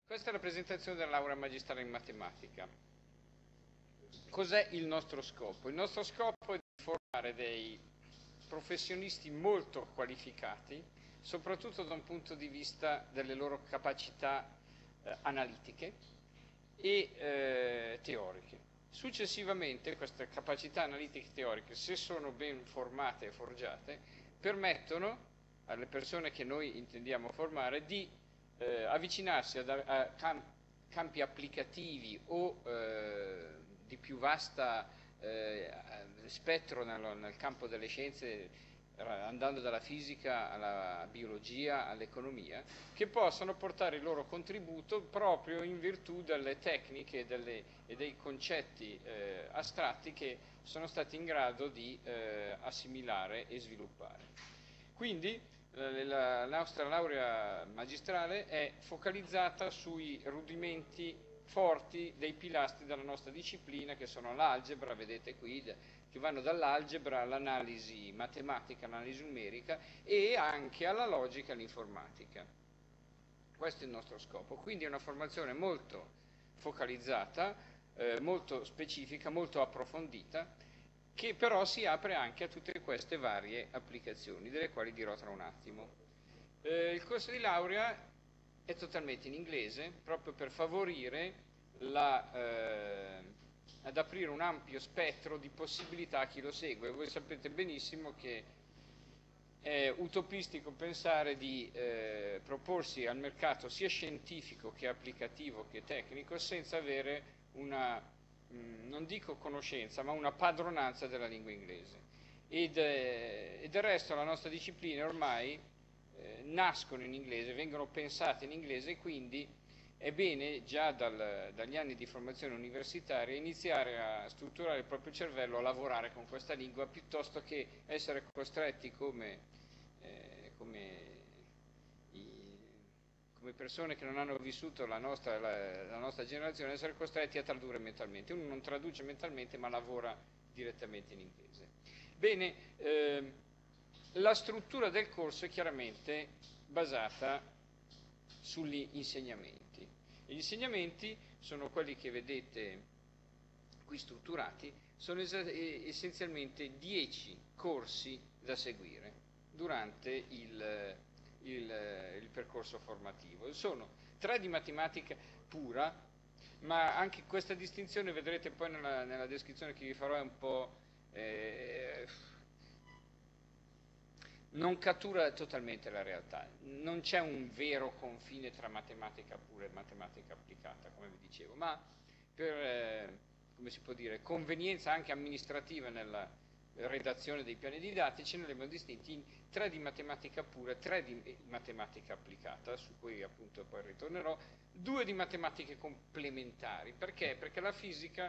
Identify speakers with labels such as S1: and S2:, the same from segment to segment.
S1: Questa è la presentazione della laurea magistrale in matematica. Cos'è il nostro scopo? Il nostro scopo è di formare dei professionisti molto qualificati, soprattutto da un punto di vista delle loro capacità analitiche e teoriche. Successivamente queste capacità analitiche e teoriche, se sono ben formate e forgiate, permettono alle persone che noi intendiamo formare di avvicinarsi a campi applicativi o di più vasta spettro nel campo delle scienze, andando dalla fisica alla biologia all'economia, che possano portare il loro contributo proprio in virtù delle tecniche e dei concetti astratti che sono stati in grado di assimilare e sviluppare. Quindi la nostra laurea magistrale è focalizzata sui rudimenti forti dei pilastri della nostra disciplina, che sono l'algebra, vedete qui, che vanno dall'algebra all'analisi matematica, all'analisi numerica e anche alla logica e all'informatica. Questo è il nostro scopo, quindi è una formazione molto focalizzata, molto specifica, molto approfondita, che però si apre anche a tutte queste varie applicazioni, delle quali dirò tra un attimo. Il corso di laurea è totalmente in inglese, proprio per favorire ad aprire un ampio spettro di possibilità a chi lo segue. Voi sapete benissimo che è utopistico pensare di proporsi al mercato sia scientifico che applicativo che tecnico senza avere una, non dico conoscenza, ma una padronanza della lingua inglese. E del resto la nostra disciplina ormai nascono in inglese, vengono pensate in inglese e quindi è bene già dagli anni di formazione universitaria iniziare a strutturare il proprio cervello a lavorare con questa lingua piuttosto che essere costretti come persone che non hanno vissuto la nostra generazione, essere costretti a tradurre mentalmente. Uno non traduce mentalmente ma lavora direttamente in inglese. Bene, la struttura del corso è chiaramente basata sugli insegnamenti. E gli insegnamenti sono quelli che vedete qui strutturati, sono essenzialmente 10 corsi da seguire durante il percorso formativo. Sono 3 di matematica pura, ma anche questa distinzione vedrete poi nella descrizione che vi farò è un po' non cattura totalmente la realtà, non c'è un vero confine tra matematica pura e matematica applicata, come vi dicevo, ma per, come si può dire, convenienza anche amministrativa nella redazione dei piani didattici, noi li abbiamo distinti in 3 di matematica pura, 3 di matematica applicata, su cui appunto poi ritornerò, 2 di matematiche complementari. Perché? Perché la fisica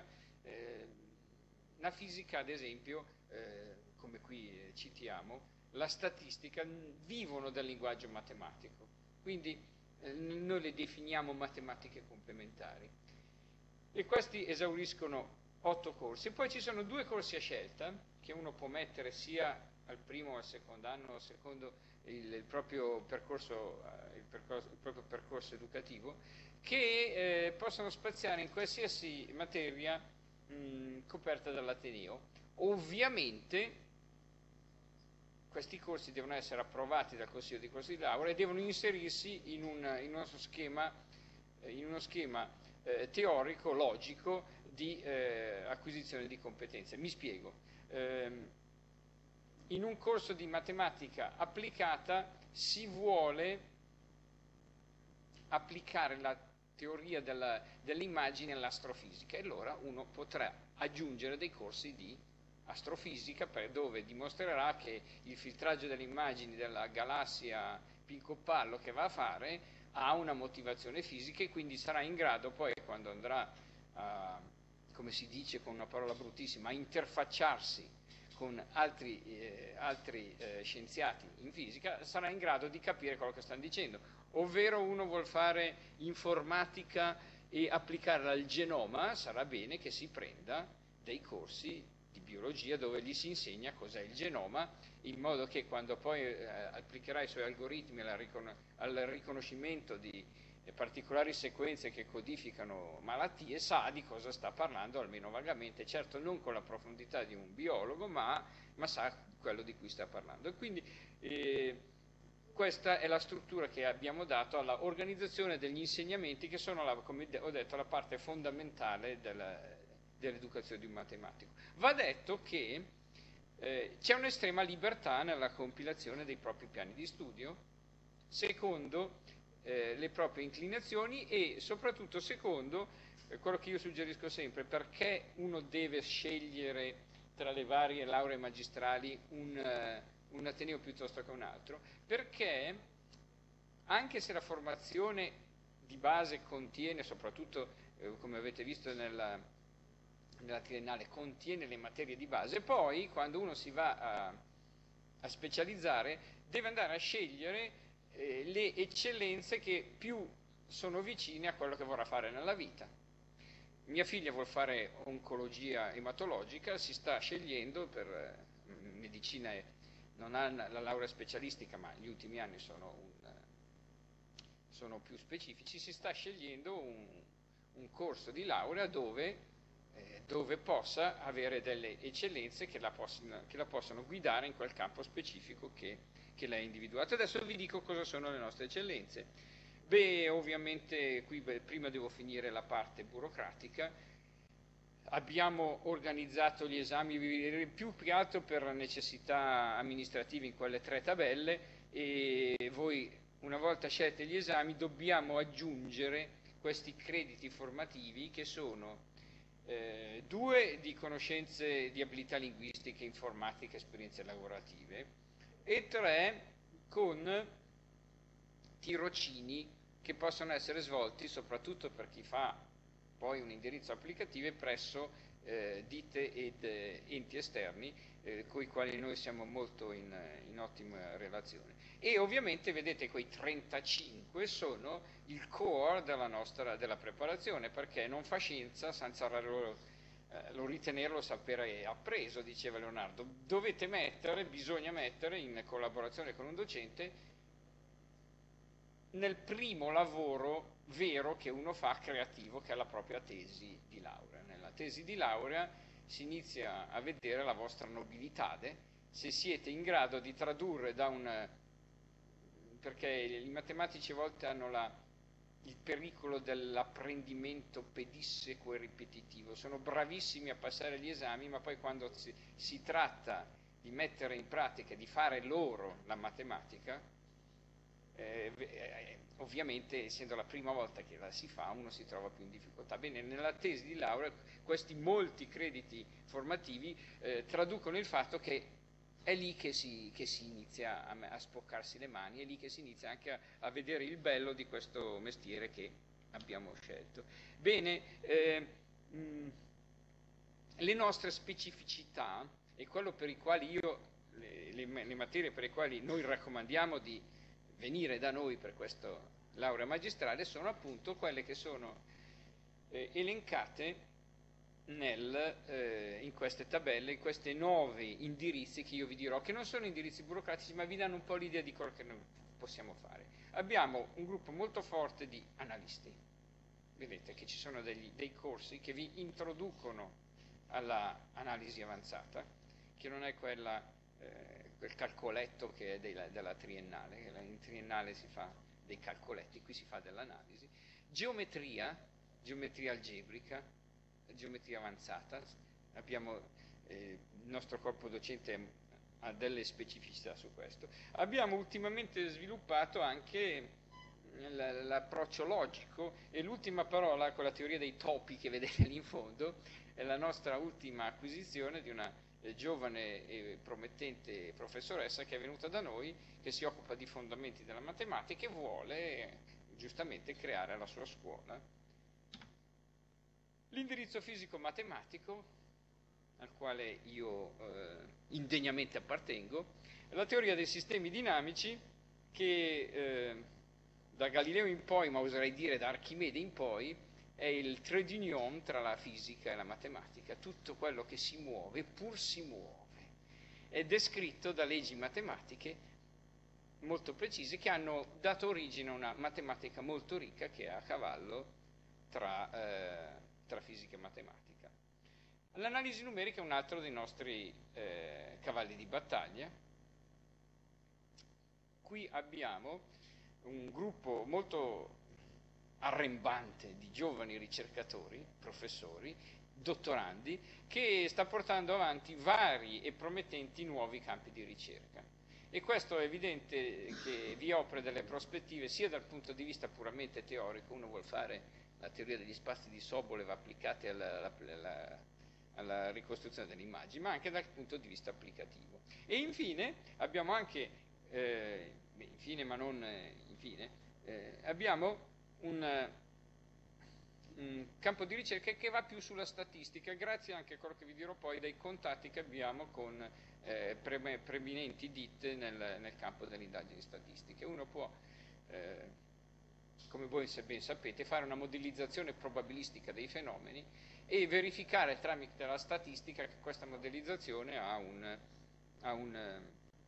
S1: ad esempio, come qui citiamo, la statistica vivono del linguaggio matematico, quindi noi le definiamo matematiche complementari. E questi esauriscono 8 corsi. Poi ci sono 2 corsi a scelta che uno può mettere sia al primo o al secondo anno, secondo il proprio percorso educativo, che possono spaziare in qualsiasi materia coperta dall'Ateneo. Ovviamente questi corsi devono essere approvati dal Consiglio di corsi di laurea e devono inserirsi in uno schema teorico, logico di acquisizione di competenze. Mi spiego. In un corso di matematica applicata si vuole applicare la teoria dell'immagine all'astrofisica e allora uno potrà aggiungere dei corsi di astrofisica dove dimostrerà che il filtraggio delle immagini della galassia Pincoppallo che va a fare ha una motivazione fisica e quindi sarà in grado poi quando andrà a, come si dice con una parola bruttissima, a interfacciarsi con altri scienziati in fisica, sarà in grado di capire quello che stanno dicendo. Ovvero uno vuol fare informatica e applicarla al genoma, sarà bene che si prenda dei corsi di biologia dove gli si insegna cos'è il genoma, in modo che quando poi applicherà i suoi algoritmi al riconoscimento di le particolari sequenze che codificano malattie, sa di cosa sta parlando, almeno vagamente, certo non con la profondità di un biologo, ma sa quello di cui sta parlando. E quindi questa è la struttura che abbiamo dato alla organizzazione degli insegnamenti, che sono, come ho detto, la parte fondamentale dell'educazione di un matematico. Va detto che c'è un'estrema libertà nella compilazione dei propri piani di studio, secondo le proprie inclinazioni e soprattutto secondo quello che io suggerisco sempre: perché uno deve scegliere tra le varie lauree magistrali un ateneo piuttosto che un altro? Perché anche se la formazione di base contiene, soprattutto come avete visto nella triennale, contiene le materie di base, poi quando uno si va a specializzare deve andare a scegliere le eccellenze che più sono vicine a quello che vorrà fare nella vita. Mia figlia vuol fare oncologia ematologica, si sta scegliendo per medicina, non ha la laurea specialistica, ma gli ultimi anni sono più specifici, si sta scegliendo un corso di laurea dove possa avere delle eccellenze che la possano guidare in quel campo specifico che lei ha individuato. Adesso vi dico cosa sono le nostre eccellenze. Beh, ovviamente qui prima devo finire la parte burocratica. Abbiamo organizzato gli esami più che altro per necessità amministrative in quelle 3 tabelle, e voi, una volta scelti gli esami, dobbiamo aggiungere questi crediti formativi, che sono 2 di conoscenze di abilità linguistiche, informatica, esperienze lavorative, e 3 con tirocini che possono essere svolti soprattutto per chi fa poi un indirizzo applicativo presso ditte ed enti esterni con i quali noi siamo molto in ottima relazione. E ovviamente vedete quei 35 sono il core della preparazione, perché non fa scienza senza lo ritenerlo sapere appreso, diceva Leonardo. Bisogna mettere in collaborazione con un docente nel primo lavoro vero che uno fa creativo, che è la propria tesi di laurea. Nella tesi di laurea si inizia a vedere la vostra nobilitade, se siete in grado di tradurre perché i matematici a volte hanno il pericolo dell'apprendimento pedissequo e ripetitivo, sono bravissimi a passare gli esami, ma poi quando si tratta di mettere in pratica, di fare loro la matematica, ovviamente, essendo la prima volta che la si fa, uno si trova più in difficoltà. Bene, nella tesi di laurea questi molti crediti formativi traducono il fatto che è lì che si inizia a spoccarsi le mani, è lì che si inizia anche a vedere il bello di questo mestiere che abbiamo scelto. Bene, le nostre specificità e quello per i quali le materie per le quali noi raccomandiamo di venire da noi per questa laurea magistrale sono appunto quelle che sono elencate in queste tabelle, in questi 9 indirizzi che io vi dirò, che non sono indirizzi burocratici, ma vi danno un po' l'idea di quello che noi possiamo fare. Abbiamo un gruppo molto forte di analisti. Vedete che ci sono dei corsi che vi introducono all'analisi avanzata, che non è quel calcoletto che è della triennale, che in triennale si fa dei calcoletti, qui si fa dell'analisi. Geometria algebrica, geometria avanzata, il nostro corpo docente ha delle specificità su questo. Abbiamo ultimamente sviluppato anche l'approccio logico, e l'ultima parola, con la teoria dei topi che vedete lì in fondo, è la nostra ultima acquisizione di una giovane e promettente professoressa che è venuta da noi, che si occupa di fondamenti della matematica e vuole giustamente creare la sua scuola. L'indirizzo fisico-matematico, al quale io indegnamente appartengo, è la teoria dei sistemi dinamici che da Galileo in poi, ma oserei dire da Archimede in poi, è il trait d'union tra la fisica e la matematica. Tutto quello che si muove, pur si muove, è descritto da leggi matematiche molto precise che hanno dato origine a una matematica molto ricca che è a cavallo tra fisica e matematica. L'analisi numerica è un altro dei nostri cavalli di battaglia. Qui abbiamo un gruppo molto arrembante di giovani ricercatori, professori, dottorandi, che sta portando avanti vari e promettenti nuovi campi di ricerca. E questo è evidente che vi offre delle prospettive sia dal punto di vista puramente teorico, uno vuol fare la teoria degli spazi di Sobolev applicati alla ricostruzione delle immagini, ma anche dal punto di vista applicativo. E infine abbiamo anche, abbiamo un campo di ricerca che va più sulla statistica, grazie anche a quello che vi dirò poi dai contatti che abbiamo con preeminenti ditte nel campo delle indagini statistiche. Uno può, come voi ben sapete, fare una modellizzazione probabilistica dei fenomeni e verificare tramite la statistica che questa modellizzazione ha un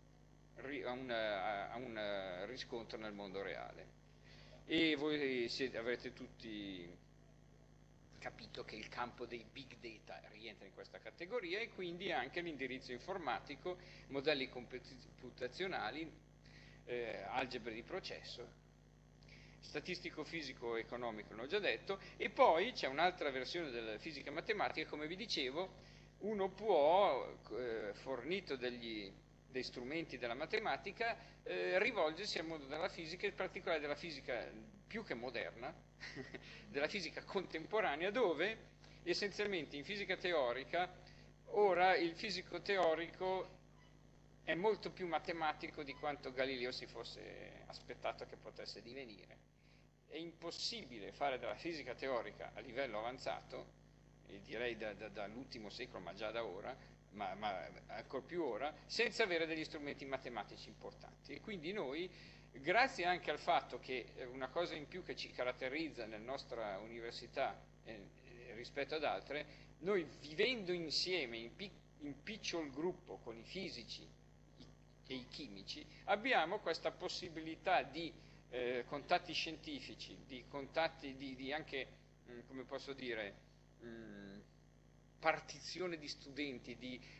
S1: riscontro nel mondo reale. E voi avrete tutti capito che il campo dei big data rientra in questa categoria e quindi anche l'indirizzo informatico, modelli computazionali, algebre di processo, statistico, fisico, economico, l'ho già detto, e poi c'è un'altra versione della fisica matematica, come vi dicevo, uno può, fornito dei strumenti della matematica, rivolgersi al mondo della fisica, in particolare della fisica più che moderna, della fisica contemporanea, dove essenzialmente in fisica teorica ora il fisico teorico è molto più matematico di quanto Galileo si fosse aspettato che potesse divenire. È impossibile fare della fisica teorica a livello avanzato, e direi dall'ultimo secolo, ma già da ora, ma ancora più ora, senza avere degli strumenti matematici importanti. E quindi noi, grazie anche al fatto che una cosa in più che ci caratterizza nella nostra università rispetto ad altre, noi vivendo insieme in piccolo gruppo con i fisici e i chimici, abbiamo questa possibilità di contatti scientifici, di contatti di anche, come posso dire, partizione di studenti,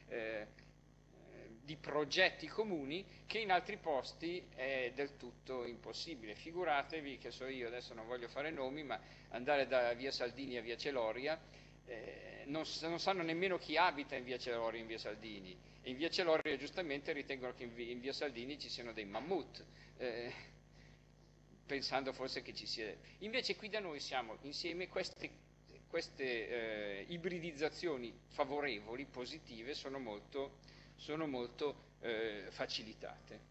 S1: di progetti comuni che in altri posti è del tutto impossibile. Figuratevi che so io, adesso non voglio fare nomi, ma andare da via Saldini a via Celoria, non sanno nemmeno chi abita in via Celoria e in via Saldini, e in via Celoria giustamente ritengono che in via Saldini ci siano dei mammut, pensando forse che ci sia. Invece qui da noi siamo insieme, queste ibridizzazioni favorevoli, positive, sono molto facilitate.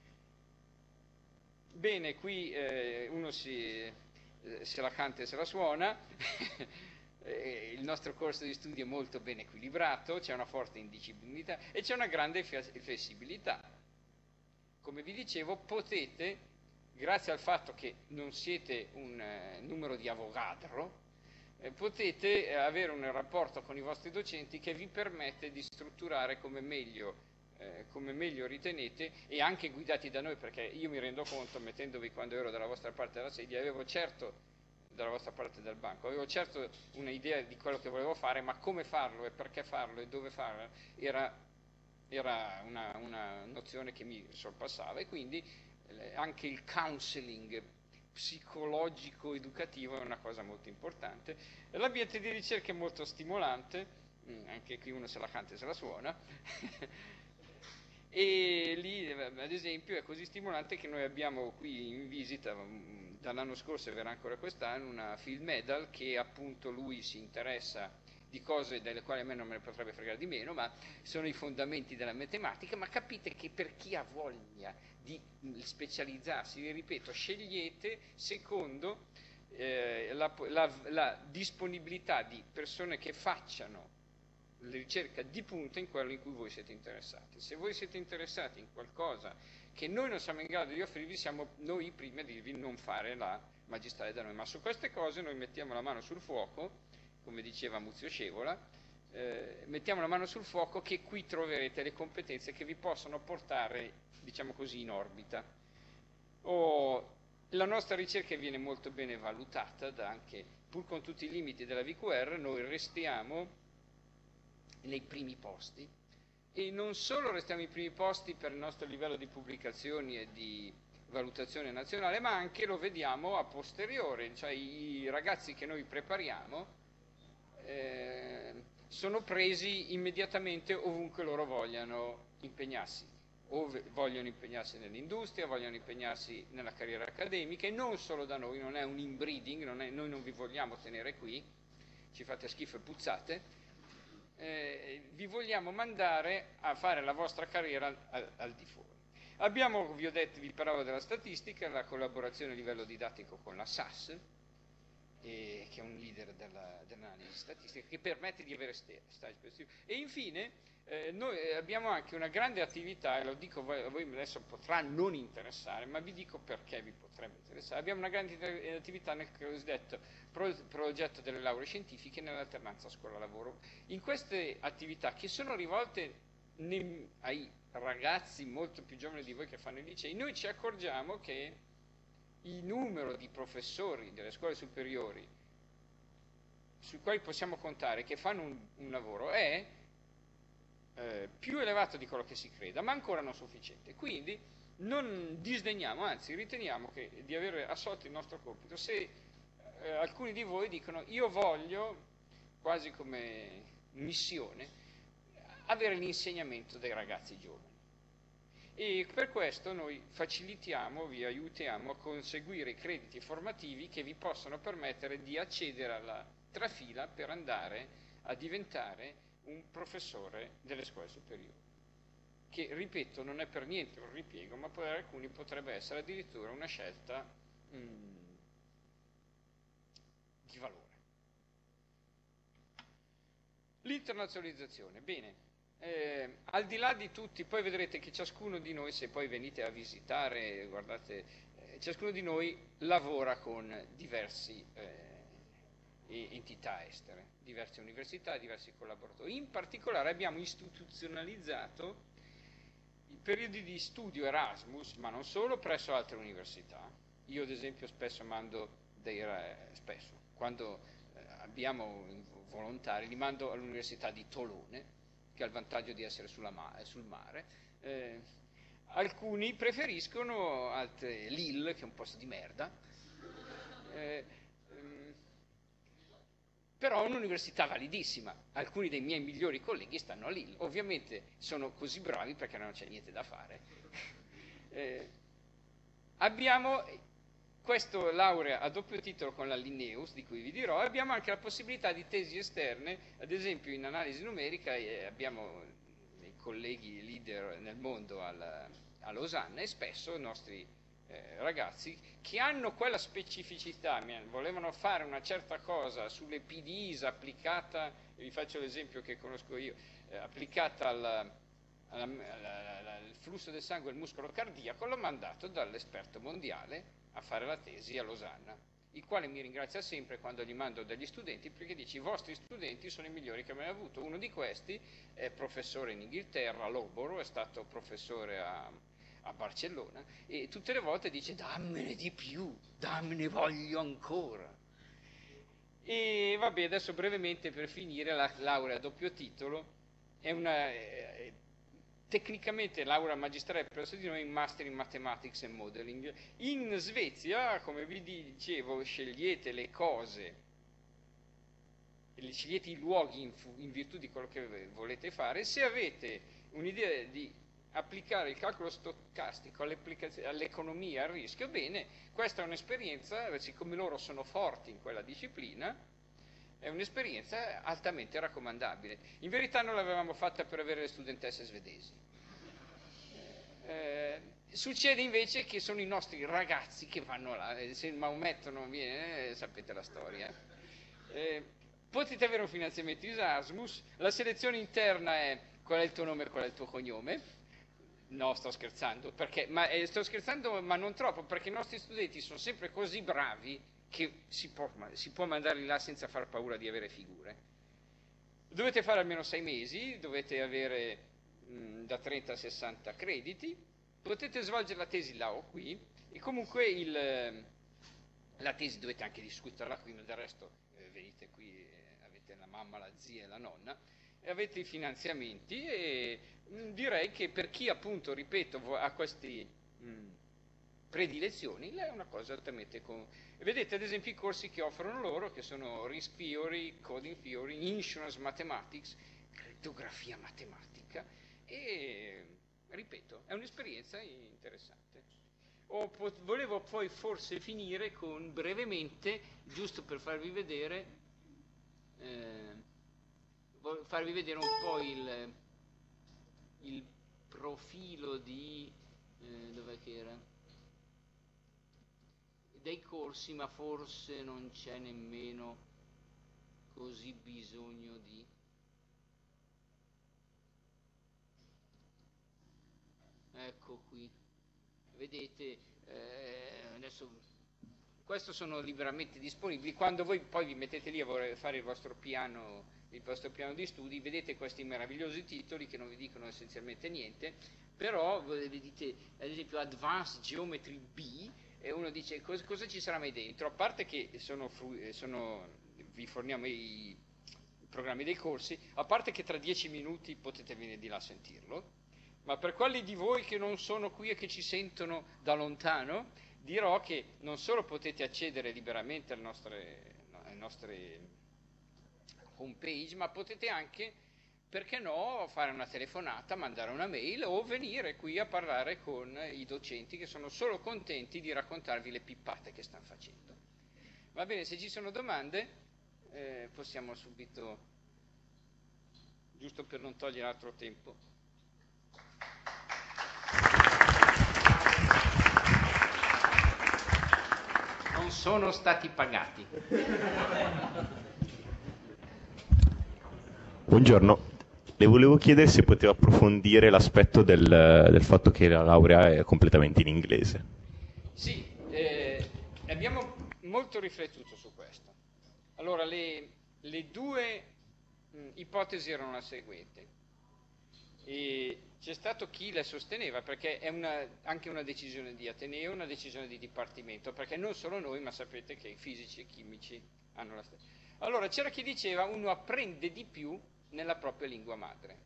S1: Bene, qui uno se la canta e se la suona. Il nostro corso di studio è molto ben equilibrato, c'è una forte indicibilità e c'è una grande flessibilità. Come vi dicevo, potete, grazie al fatto che non siete un numero di Avogadro, potete avere un rapporto con i vostri docenti che vi permette di strutturare come meglio ritenete, e anche guidati da noi, perché io mi rendo conto, mettendovi quando ero dalla vostra parte della sedia, dalla vostra parte del banco, avevo certo un'idea di quello che volevo fare, ma come farlo e perché farlo e dove farlo era una nozione che mi sorpassava, e quindi anche il counseling psicologico educativo è una cosa molto importante. L'ambiente di ricerca è molto stimolante, anche qui uno se la canta e se la suona e lì ad esempio è così stimolante che noi abbiamo qui in visita dall'anno scorso e verrà ancora quest'anno una Field Medal, che appunto lui si interessa di cose delle quali a me non me ne potrebbe fregare di meno, ma sono i fondamenti della matematica. Ma capite che per chi ha voglia di specializzarsi, vi ripeto, scegliete secondo la disponibilità di persone che facciano la ricerca di punta in quello in cui voi siete interessati. Se voi siete interessati in qualcosa che noi non siamo in grado di offrirvi, siamo noi i primi a dirvi non fare la magistrale da noi, ma su queste cose noi mettiamo la mano sul fuoco, come diceva Muzio Scevola, mettiamo la mano sul fuoco che qui troverete le competenze che vi possono portare, diciamo così, in orbita. La nostra ricerca viene molto bene valutata, anche pur con tutti i limiti della VQR, noi restiamo nei primi posti, e non solo restiamo ai primi posti per il nostro livello di pubblicazioni e di valutazione nazionale, ma anche lo vediamo a posteriori, cioè i ragazzi che noi prepariamo sono presi immediatamente ovunque loro vogliano impegnarsi, o vogliono impegnarsi nell'industria, vogliono impegnarsi nella carriera accademica, e non solo da noi, non è un inbreeding, noi non vi vogliamo tenere qui, ci fate schifo e puzzate, vi vogliamo mandare a fare la vostra carriera al di fuori. Abbiamo, vi ho detto, vi parlavo della statistica, la collaborazione a livello didattico con la SAS, che è un leader dell'analisi statistica, che permette di avere stage specifici. E infine noi abbiamo anche una grande attività, e lo dico a voi adesso potrà non interessare, ma vi dico perché vi potrebbe interessare. Abbiamo una grande attività nel cosiddetto progetto delle lauree scientifiche nell'alternanza scuola-lavoro. In queste attività, che sono rivolte ai ragazzi molto più giovani di voi che fanno i licei, noi ci accorgiamo che il numero di professori delle scuole superiori sui quali possiamo contare che fanno un lavoro è più elevato di quello che si creda, ma ancora non sufficiente. Quindi non disdegniamo, anzi riteniamo di aver assolto il nostro compito se alcuni di voi dicono: io voglio, quasi come missione, avere l'insegnamento dei ragazzi giovani. E per questo noi facilitiamo, vi aiutiamo a conseguire i crediti formativi che vi possono permettere di accedere alla trafila per andare a diventare un professore delle scuole superiori, che, ripeto, non è per niente un ripiego, ma per alcuni potrebbe essere addirittura una scelta di valore. L'internazionalizzazione, bene. Al di là di tutti, poi vedrete che ciascuno di noi, se poi venite a visitare, guardate, ciascuno di noi lavora con diversi entità estere, diverse università, diversi collaboratori. In particolare abbiamo istituzionalizzato i periodi di studio Erasmus, ma non solo, presso altre università. Io ad esempio spesso mando quando abbiamo volontari, li mando all'università di Tolone, che ha il vantaggio di essere sul mare. Alcuni preferiscono Lille, che è un posto di merda, però è un'università validissima. Alcuni dei miei migliori colleghi stanno a Lille, ovviamente sono così bravi perché non c'è niente da fare. Abbiamo questo laurea a doppio titolo con la Linnaeus, di cui vi dirò, e abbiamo anche la possibilità di tesi esterne, ad esempio in analisi numerica abbiamo dei colleghi leader nel mondo a Losanna, e spesso i nostri ragazzi che hanno quella specificità, volevano fare una certa cosa sulle PDIs applicata, vi faccio l'esempio che conosco io, applicata al flusso del sangue e al muscolo cardiaco, l'ho mandato dall'esperto mondiale a fare la tesi a Losanna, il quale mi ringrazia sempre quando gli mando degli studenti, perché dice: i vostri studenti sono i migliori che mai avuto. Uno di questi è professore in Inghilterra, a Loughborough, è stato professore a Barcellona, e tutte le volte dice: dammene di più, dammene, voglio ancora. E vabbè, adesso brevemente per finire, la laurea a doppio titolo è una tecnicamente laurea magistrale presso di noi in Master in Mathematics and Modeling. In Svezia, come vi dicevo, scegliete le cose, scegliete i luoghi in virtù di quello che volete fare. Se avete un'idea di applicare il calcolo stocastico all'economia, al rischio, bene, questa è un'esperienza, siccome loro sono forti in quella disciplina, è un'esperienza altamente raccomandabile. In verità non l'avevamo fatta per avere le studentesse svedesi. Succede invece che sono i nostri ragazzi che vanno là, se il Maometto non viene, sapete la storia. Potete avere un finanziamento Erasmus, la selezione interna è: qual è il tuo nome e qual è il tuo cognome? No, sto scherzando, sto scherzando, ma non troppo, perché i nostri studenti sono sempre così bravi che si può mandarli là senza far paura di avere figure. Dovete fare almeno 6 mesi, dovete avere da 30 a 60 crediti, potete svolgere la tesi là o qui, E comunque la tesi dovete anche discuterla qui, ma del resto venite qui, avete la mamma, la zia e la nonna, e avete i finanziamenti, e direi che per chi appunto, ripeto, ha queste predilezioni, è una cosa altamente... Vedete ad esempio i corsi che offrono loro, che sono Risk Theory, Coding Theory, Insurance Mathematics, crittografia matematica, e ripeto, è un'esperienza interessante. Volevo poi forse finire con brevemente, giusto per farvi vedere un po' il profilo di dov'è che era? Dei corsi, ma forse non c'è nemmeno così bisogno di... Ecco qui, vedete, adesso questi sono liberamente disponibili. Quando voi poi vi mettete lì a voler fare il vostro piano di studi, vedete questi meravigliosi titoli che non vi dicono essenzialmente niente, però vedete ad esempio Advanced Geometry B, e uno dice cosa ci sarà mai dentro, a parte che vi forniamo i programmi dei corsi, a parte che tra 10 minuti potete venire di là a sentirlo, ma per quelli di voi che non sono qui e che ci sentono da lontano, dirò che non solo potete accedere liberamente alle nostre homepage, ma potete anche, perché no, fare una telefonata, mandare una mail o venire qui a parlare con i docenti che sono solo contenti di raccontarvi le pippate che stanno facendo. Va bene, se ci sono domande possiamo subito, giusto per non togliere altro tempo. Non sono stati pagati.
S2: Buongiorno, le volevo chiedere se poteva approfondire l'aspetto del fatto che la laurea è completamente in inglese.
S1: Sì, abbiamo molto riflettuto su questo. Allora, le due ipotesi erano la seguente. E c'è stato chi la sosteneva, perché è anche una decisione di Ateneo, una decisione di dipartimento, perché non solo noi, ma sapete che i fisici e chimici hanno la stessa. Allora c'era chi diceva uno apprende di più nella propria lingua madre.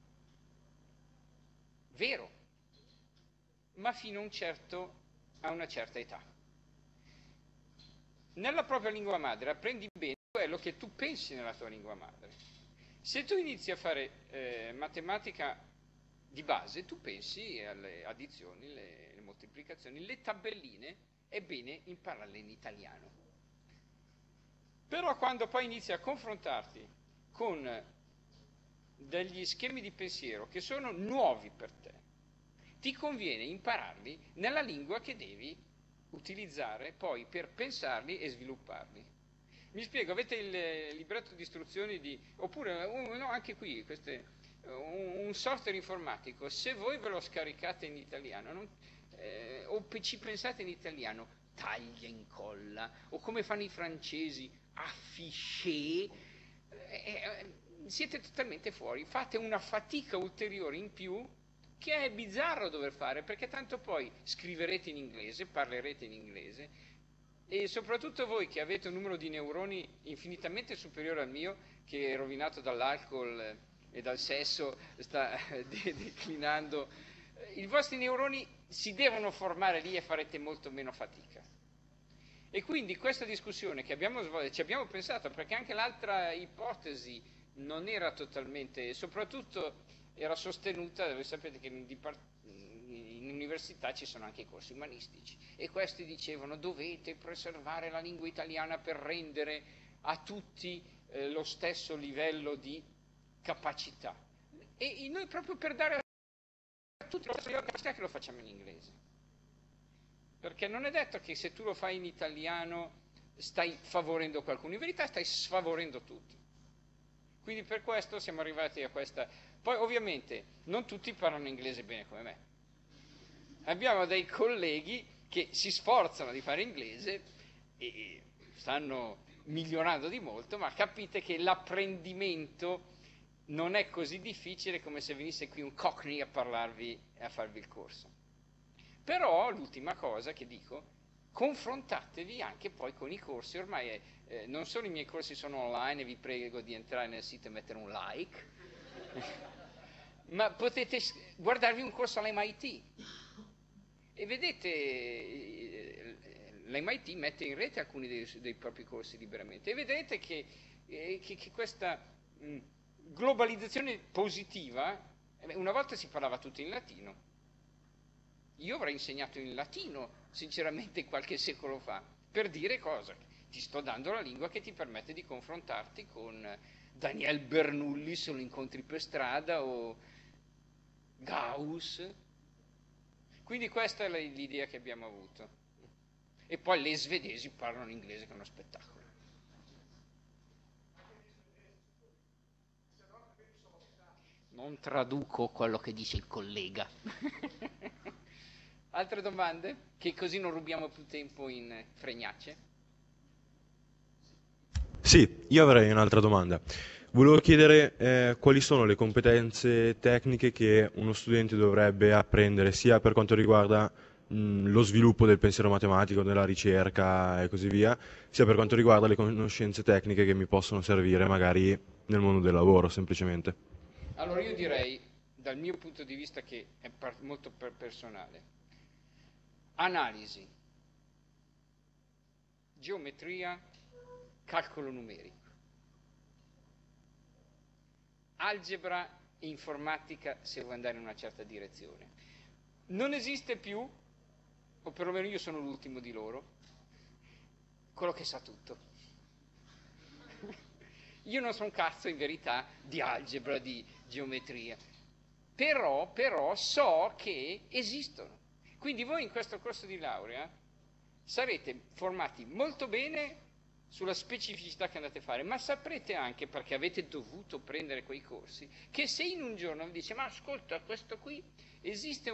S1: Vero, ma fino a una certa età. Nella propria lingua madre apprendi bene quello che tu pensi nella tua lingua madre. Se tu inizi a fare matematica di base, tu pensi alle addizioni, le moltiplicazioni, le tabelline, è bene impararle in italiano. Però quando poi inizi a confrontarti con degli schemi di pensiero che sono nuovi per te, ti conviene impararli nella lingua che devi utilizzare poi per pensarli e svilupparli. Mi spiego, avete il libretto di istruzioni oppure anche qui un software informatico, se voi ve lo scaricate in italiano o ci pensate in italiano, taglia, incolla, o come fanno i francesi, affiché, siete totalmente fuori, fate una fatica ulteriore in più che è bizzarro dover fare, perché tanto poi scriverete in inglese, parlerete in inglese, e soprattutto voi che avete un numero di neuroni infinitamente superiore al mio, che è rovinato dall'alcol e dal sesso, sta declinando, i vostri neuroni si devono formare lì e farete molto meno fatica. E quindi questa discussione che abbiamo svolto, ci abbiamo pensato, perché anche l'altra ipotesi non era totalmente, soprattutto era sostenuta, voi sapete che in università ci sono anche i corsi umanistici, e questi dicevano dovete preservare la lingua italiana per rendere a tutti lo stesso livello di capacità, e noi proprio per dare a tutti la stessa capacità che lo facciamo in inglese, perché non è detto che se tu lo fai in italiano stai favorendo qualcuno, in verità stai sfavorendo tutti. Quindi per questo siamo arrivati a questa. Poi ovviamente non tutti parlano inglese bene come me, abbiamo dei colleghi che si sforzano di fare inglese e stanno migliorando di molto, ma capite che l'apprendimento non è così difficile come se venisse qui un Cockney a parlarvi e a farvi il corso. Però l'ultima cosa che dico, confrontatevi anche poi con i corsi, ormai non solo i miei corsi sono online e vi prego di entrare nel sito e mettere un like, ma potete guardarvi un corso all'MIT e vedete, l'MIT mette in rete alcuni dei propri corsi liberamente e vedrete che questa globalizzazione positiva, una volta si parlava tutto in latino. Io avrei insegnato in latino, sinceramente, qualche secolo fa, per dire cosa? Ti sto dando la lingua che ti permette di confrontarti con Daniel Bernoulli se lo incontri per strada o Gauss. Quindi questa è l'idea che abbiamo avuto. E poi le svedesi parlano inglese, che è uno spettacolo. Non traduco quello che dice il collega. Altre domande? Che così non rubiamo più tempo in fregnacce?
S3: Sì, io avrei un'altra domanda. Volevo chiedere quali sono le competenze tecniche che uno studente dovrebbe apprendere sia per quanto riguarda lo sviluppo del pensiero matematico, della ricerca e così via, sia per quanto riguarda le conoscenze tecniche che mi possono servire magari nel mondo del lavoro, semplicemente.
S1: Allora io direi, dal mio punto di vista che è molto personale, analisi, geometria, calcolo numerico, algebra e informatica se vuoi andare in una certa direzione. Non esiste più, o perlomeno io sono l'ultimo di loro, quello che sa tutto. Io non so un cazzo in verità di algebra, di geometria, però so che esistono. Quindi voi in questo corso di laurea sarete formati molto bene sulla specificità che andate a fare, ma saprete anche, perché avete dovuto prendere quei corsi, che se in un giorno vi dice ma ascolta questo qui esiste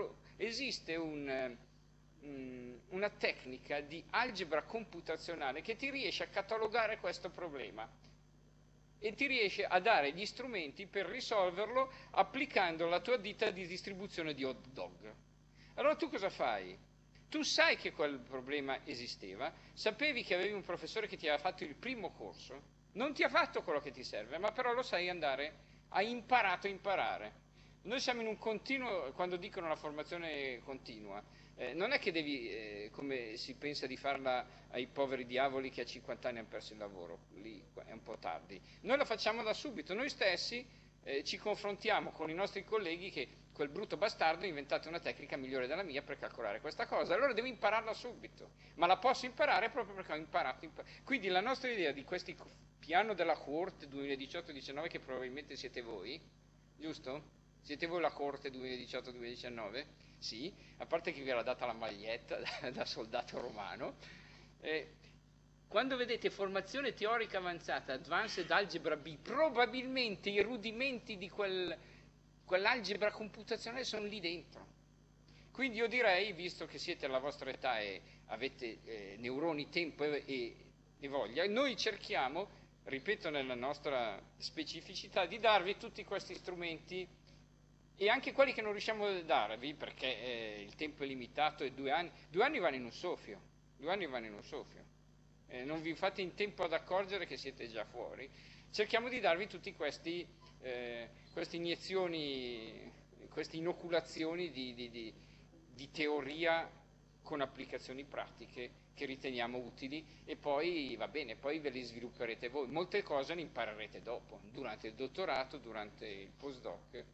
S1: una tecnica di algebra computazionale che ti riesce a catalogare questo problema e ti riesce a dare gli strumenti per risolverlo applicando la tua ditta di distribuzione di hot dog. Allora tu cosa fai? Tu sai che quel problema esisteva, sapevi che avevi un professore che ti aveva fatto il primo corso, non ti ha fatto quello che ti serve, ma però lo sai andare, hai imparato a imparare. Noi siamo in un continuo, quando dicono la formazione continua, non è che devi, come si pensa di farla ai poveri diavoli che a 50 anni hanno perso il lavoro, lì è un po' tardi. Noi la facciamo da subito, noi stessi ci confrontiamo con i nostri colleghi che quel brutto bastardo ha inventato una tecnica migliore della mia per calcolare questa cosa, allora devo impararla subito, ma la posso imparare proprio perché ho imparato. Quindi la nostra idea di questi piano della cohort 2018-19, che probabilmente siete voi, giusto? Siete voi la cohort 2018-2019? Sì, a parte che vi era data la maglietta da soldato romano. Quando vedete formazione teorica avanzata, Advanced Algebra B, probabilmente i rudimenti di quell'algebra computazionale sono lì dentro. Quindi io direi, visto che siete alla vostra età e avete neuroni, tempo e voglia, noi cerchiamo, ripeto nella nostra specificità, di darvi tutti questi strumenti e anche quelli che non riusciamo a darvi perché il tempo è limitato e 2 anni. 2 anni vanno in un soffio. 2 anni vanno in un soffio. Non vi fate in tempo ad accorgere che siete già fuori. Cerchiamo di darvi tutti queste iniezioni, queste inoculazioni di teoria con applicazioni pratiche che riteniamo utili e poi va bene, poi ve le svilupperete voi. Molte cose le imparerete dopo, durante il dottorato, durante il postdoc.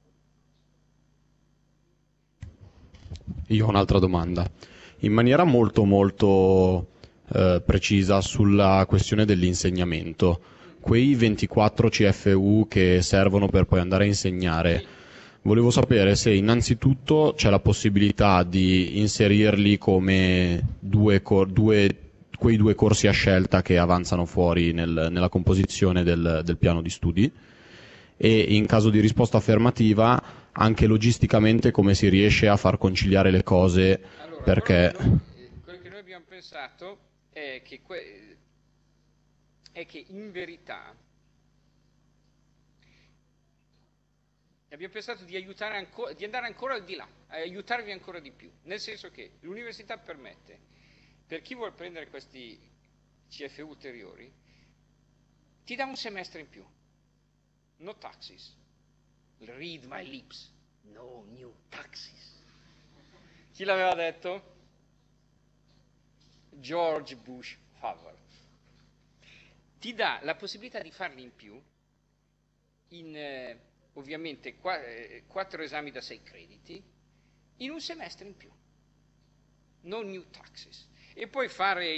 S4: Io ho un'altra domanda. In maniera molto precisa sulla questione dell'insegnamento, quei 24 CFU che servono per poi andare a insegnare, volevo sapere se innanzitutto c'è la possibilità di inserirli come quei due corsi a scelta che avanzano fuori nella composizione del piano di studi, e in caso di risposta affermativa anche logisticamente come si riesce a far conciliare le cose.
S1: Allora,
S4: perché
S1: quello che noi abbiamo pensato è che in verità Abbiamo pensato di di andare ancora al di là, aiutarvi ancora di più, nel senso che l'università permette, per chi vuole prendere questi CFU ulteriori, ti dà un semestre in più, no taxes, read my lips, no new taxes. Chi l'aveva detto? George Bush Favre. Ti dà la possibilità di farli in più in ovviamente 4 esami da 6 crediti in un semestre in più, no new taxes. E puoi fare,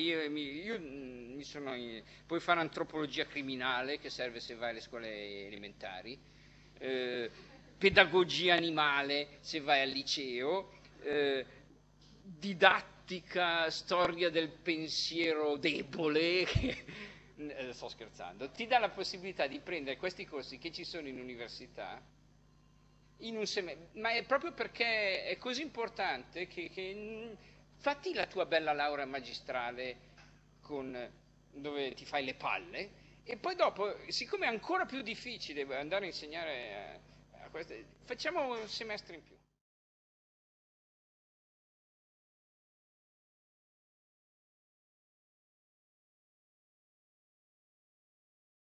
S1: puoi fare antropologia criminale, che serve se vai alle scuole elementari, pedagogia animale se vai al liceo, didattica, storia del pensiero debole, sto scherzando, ti dà la possibilità di prendere questi corsi che ci sono in università in un semestre, ma è proprio perché è così importante che fatti la tua bella laurea magistrale dove ti fai le palle e poi dopo, siccome è ancora più difficile andare a insegnare a queste, facciamo un semestre in più.